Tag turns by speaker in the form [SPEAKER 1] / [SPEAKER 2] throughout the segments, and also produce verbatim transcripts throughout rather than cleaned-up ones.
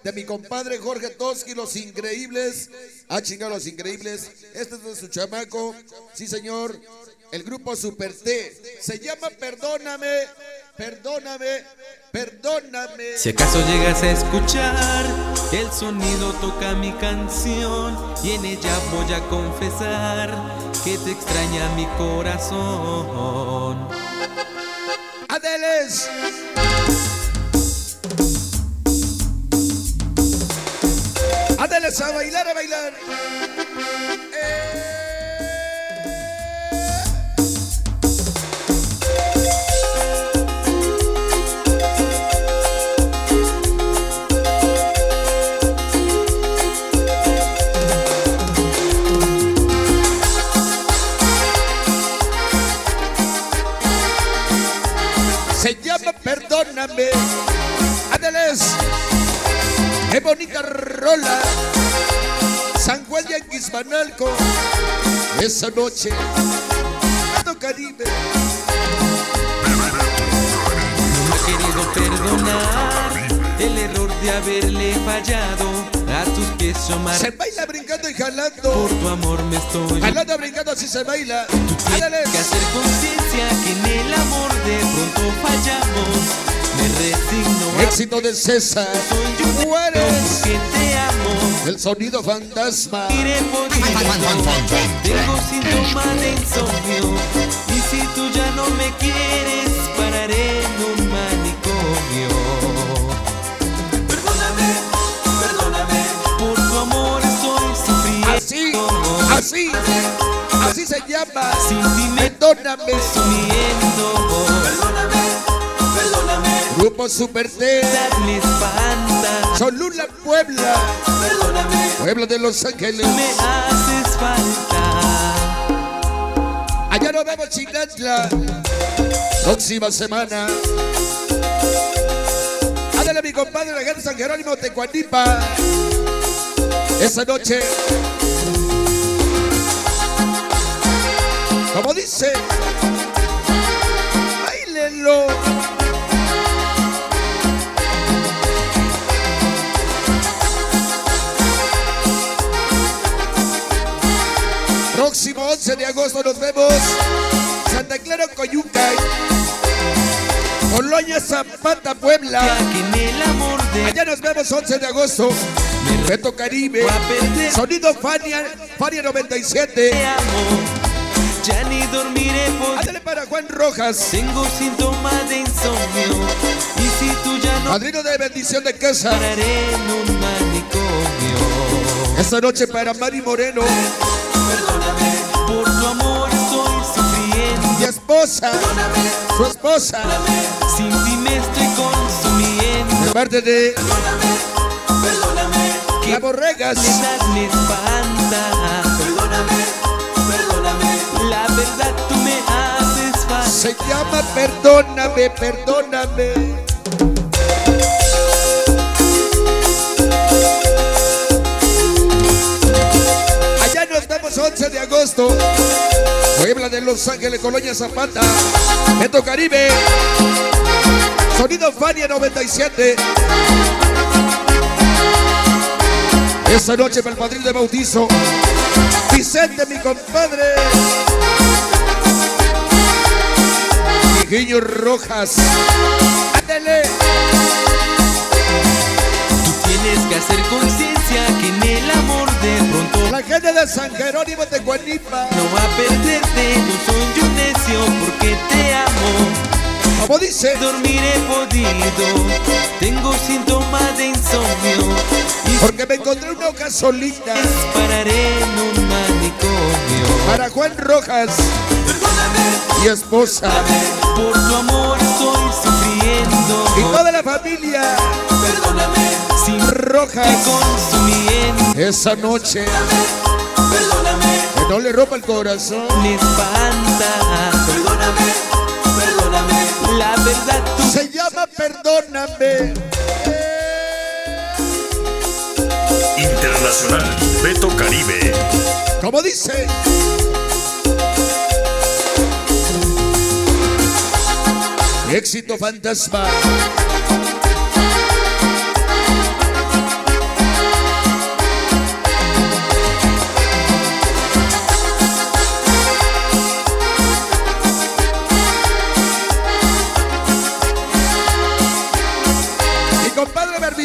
[SPEAKER 1] de mi compadre Jorge Toski, Los Increíbles. Ah, chingado, Los Increíbles. Este es de su chamaco. Sí, señor. El grupo Super T. Se llama Perdóname, Perdóname, Perdóname.
[SPEAKER 2] Si acaso llegas a escuchar que el sonido toca mi canción y en ella voy a confesar que te extraña mi corazón.
[SPEAKER 1] ¡Adeles! ¡Adeles a bailar, a bailar! Eh... Se llama Perdóname. Ándeles. Qué bonita rola. San Juan de Anguismanalco. Esa noche Puerto Caribe.
[SPEAKER 2] No he querido perdonar el error de haberle fallado. A tus pies yo mar...
[SPEAKER 1] Se baila brincando y jalando.
[SPEAKER 2] Por tu amor me estoy
[SPEAKER 1] jalando, brincando, así se baila.
[SPEAKER 2] Tú tienes que hacer conciencia que en el amor de pronto fallamos. Me resigno.
[SPEAKER 1] Éxito de César.
[SPEAKER 2] Soy yo
[SPEAKER 1] Juárez.
[SPEAKER 2] Que te amo.
[SPEAKER 1] El sonido fantasma.
[SPEAKER 2] Iré podido. Tengo síntomas de insomnio. Y si tú ya no me quieres, pararé en un manicomio.
[SPEAKER 1] Así, así, así se llama.
[SPEAKER 2] Sin ti me
[SPEAKER 1] Perdóname.
[SPEAKER 2] Perdóname, perdóname.
[SPEAKER 1] Grupo Super T.
[SPEAKER 2] Me espanta.
[SPEAKER 1] Cholula, Puebla.
[SPEAKER 2] Perdóname.
[SPEAKER 1] Puebla de Los Ángeles.
[SPEAKER 2] Me haces falta.
[SPEAKER 1] Allá nos vemos, Chinantla. Próxima semana. Ándale, mi compadre, la gente de San Jerónimo, Tecuanipa. Esa noche, como dice, báilenlo. Próximo once de agosto nos vemos. Santa Clara, Coyuca. Colonia Zapata, Puebla. Allá nos vemos once de agosto. Beto Caribe. Sonido Fania, Fania noventa y siete.
[SPEAKER 2] Te amo. Ya ni dormiré por...
[SPEAKER 1] Ándale para Juan Rojas.
[SPEAKER 2] Tengo síntomas de insomnio. Y si tú ya no...
[SPEAKER 1] Padrino de bendición de casa.
[SPEAKER 2] Pararé en un manicomio.
[SPEAKER 1] Esta noche para Mari Moreno.
[SPEAKER 2] Perdóname. Por tu amor estoy sufriendo.
[SPEAKER 1] Mi esposa.
[SPEAKER 2] Perdóname.
[SPEAKER 1] Su esposa.
[SPEAKER 2] Perdóname. Sin ti me estoy consumiendo.
[SPEAKER 1] De parte de...
[SPEAKER 2] Perdóname. Perdóname.
[SPEAKER 1] La Borregas.
[SPEAKER 2] Me espanta. Perdóname. Perdóname. La verdad tú me haces falta.
[SPEAKER 1] Se llama Perdóname, Perdóname. Allá nos vemos once de agosto. Puebla de Los Ángeles, Colonia Zapata. Beto Caribe. Sonido Fania noventa y siete. Esa noche para el padrino de bautizo, Vicente, mi compadre. Guillo Rojas. Ándale.
[SPEAKER 2] Tú tienes que hacer conciencia que en el amor de pronto
[SPEAKER 1] La gente de San Jerónimo de Guanipa.
[SPEAKER 2] no va a perderte. No soy yo necio porque te amo.
[SPEAKER 1] Como dice,
[SPEAKER 2] Dormiré podido. Tengo síntomas de insomnio. Y
[SPEAKER 1] porque me encontré una hoja solita.
[SPEAKER 2] pararé en un manicomio.
[SPEAKER 1] Para Juan Rojas.
[SPEAKER 2] Perdóname.
[SPEAKER 1] Y esposa.
[SPEAKER 2] Por tu amor estoy sufriendo.
[SPEAKER 1] Y toda la familia.
[SPEAKER 2] Perdóname. Sin
[SPEAKER 1] Rojas.
[SPEAKER 2] consumiendo.
[SPEAKER 1] Esa noche.
[SPEAKER 2] Perdóname.
[SPEAKER 1] Que no le rompa el corazón.
[SPEAKER 2] Me espanta. Perdóname. Perdóname. La verdad tú...
[SPEAKER 1] Se llama Perdóname.
[SPEAKER 3] Internacional Beto Caribe.
[SPEAKER 1] Como dice, éxito fantasma.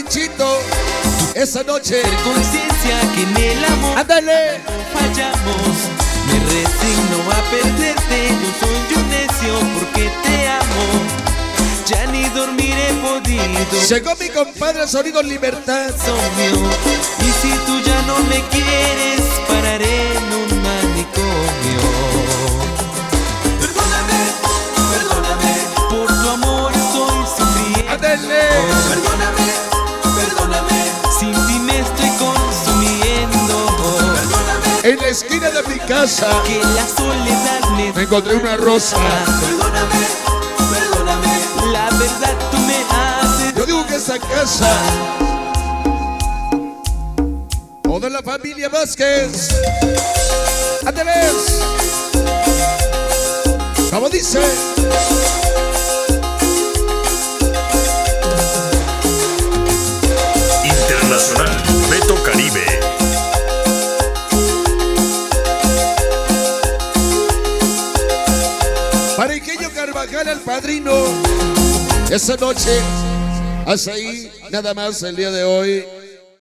[SPEAKER 1] Panchito, esa noche.
[SPEAKER 2] Ser conciencia que en el amor
[SPEAKER 1] ¡ándale!
[SPEAKER 2] fallamos. Me resigno a perderte, yo soy un necio porque te amo. Ya ni dormir he podido.
[SPEAKER 1] Llegó mi compadre Sonido Libertad.
[SPEAKER 2] Mío. Y si tú ya no me quieres, pararé en un manicomio. Perdóname, perdóname, por tu amor estoy sufriendo.
[SPEAKER 1] ¡ándale!
[SPEAKER 2] Perdóname, perdóname, sin ti me estoy consumiendo. Perdóname,
[SPEAKER 1] En la esquina de mi casa
[SPEAKER 2] que la soledad me
[SPEAKER 1] me encontré una rosa.
[SPEAKER 2] Perdóname, perdóname, la verdad tú me haces.
[SPEAKER 1] Yo digo que esa casa, toda la familia Vázquez. ¡Ándeles! Como dice.
[SPEAKER 3] Internacional Beto Caribe.
[SPEAKER 1] Para Ingenio Carvajal, el padrino. Esa noche, hasta ahí, nada más el día de hoy.